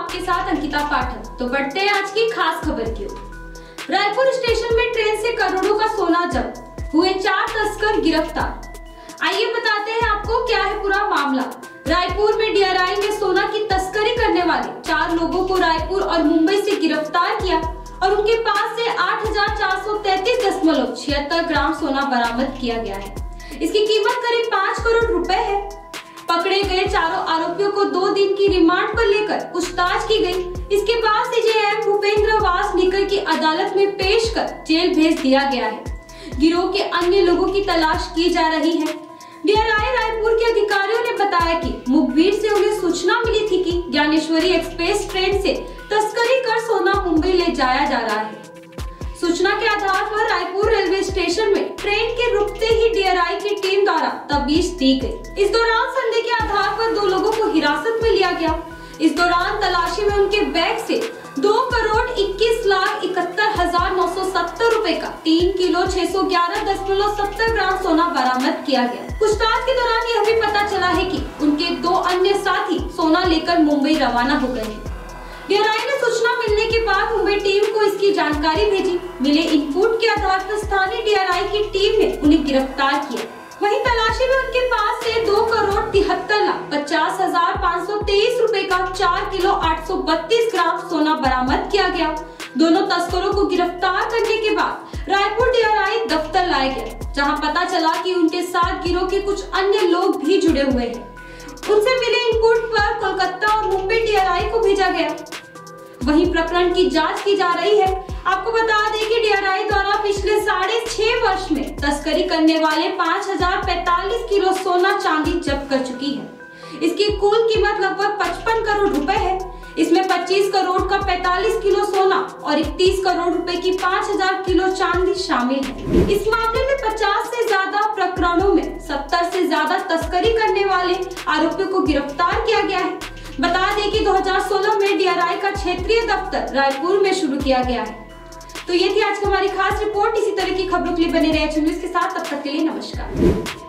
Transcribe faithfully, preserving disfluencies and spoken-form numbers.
आपके साथ अंकिता पाठक। तो बढ़ते हैं आज की खास खबर की ओर। रायपुर स्टेशन में ट्रेन से करोड़ों का सोना जब्त, हुए चार तस्कर गिरफ्तार। आइए बताते हैं आपको क्या है पूरा मामला। रायपुर में डीआरआई ने सोना की तस्करी करने वाले चार लोगों को रायपुर और मुंबई से गिरफ्तार किया और उनके पास से आठ हजार चार सौ तैतीस दशमलव छिहत्तर ग्राम सोना बरामद किया गया है। इसकी कीमत करीब पाँच करोड़ रुपए है। पकड़े गए चारों आरोपियों को दो दिन की रिमांड पर लेकर पूछताछ की गई। इसके बाद सीजेएम भूपेंद्र वासनिकर की अदालत में पेश कर जेल भेज दिया गया है। गिरोह के अन्य लोगों की तलाश की जा रही है। डीआरआई रायपुर के अधिकारियों ने बताया कि मुखबिर से उन्हें सूचना मिली थी कि ज्ञानेश्वरी एक्सप्रेस ट्रेन से तस्करी कर सोना मुंबई ले जाया जा रहा है। सूचना के आधार पर रायपुर रेलवे स्टेशन में ट्रेन के रुकते ही डीआरआई की टीम द्वारा तफ्तीश दी गई। इस दौरान संदेह के आधार पर दो लोगों को हिरासत में लिया गया। इस दौरान तलाशी में उनके बैग से दो करोड़ इक्कीस लाख इकहत्तर हजार नौ सौ सत्तर रूपए का तीन किलो छह सौ ग्यारह दशमलव सत्तर ग्राम सोना बरामद किया गया। पूछताछ के दौरान यह भी पता चला है कि उनके दो अन्य साथी सोना लेकर मुंबई रवाना हो गए हैं। डीआरआई ने सूचना मिलने के बाद मुंबई टीम को इसकी जानकारी भेजी। मिले इनपुट के आधार पर स्थानीय डीआरआई की टीम ने उन्हें गिरफ्तार किया। वहीं तलाशी में उनके पास से दो करोड़ तिहत्तर लाख पचास हजार पाँच सौ तेईस रूपए का चार किलो आठ सौ बत्तीस ग्राम सोना बरामद किया गया। दोनों तस्करों को गिरफ्तार करने के बाद रायपुर डीआरआई दफ्तर लाया गया, जहां पता चला कि उनके साथ गिरोह के कुछ अन्य लोग भी जुड़े हुए हैं। उनसे मिले इनपुट पर कोलकाता और मुंबई डीआरआई को भेजा गया। वहीं प्रकरण की जांच की जा रही है। आपको बता दें कि डीआरआई द्वारा पिछले साढ़े छह वर्ष में तस्करी करने वाले पाँच हजार पैंतालीस किलो सोना चांदी जब्त कर चुकी है। इसकी कुल कीमत लगभग पचपन करोड़ रुपए है। इसमें पच्चीस करोड़ का पैंतालीस किलो सोना और इकतीस करोड़ रुपए की पाँच हजार किलो चांदी शामिल है। इस मामले में पचास से ज्यादा प्रकरणों में सत्तर से ज्यादा तस्करी करने वाले आरोपियों को गिरफ्तार किया गया है। बता दें कि दो हज़ार सोलह में डीआरआई का क्षेत्रीय दफ्तर रायपुर में शुरू किया गया है। तो ये थी आज की हमारी खास रिपोर्ट। इसी तरह की खबरों के लिए बने रहे चैनल के साथ। तब तक के लिए नमस्कार।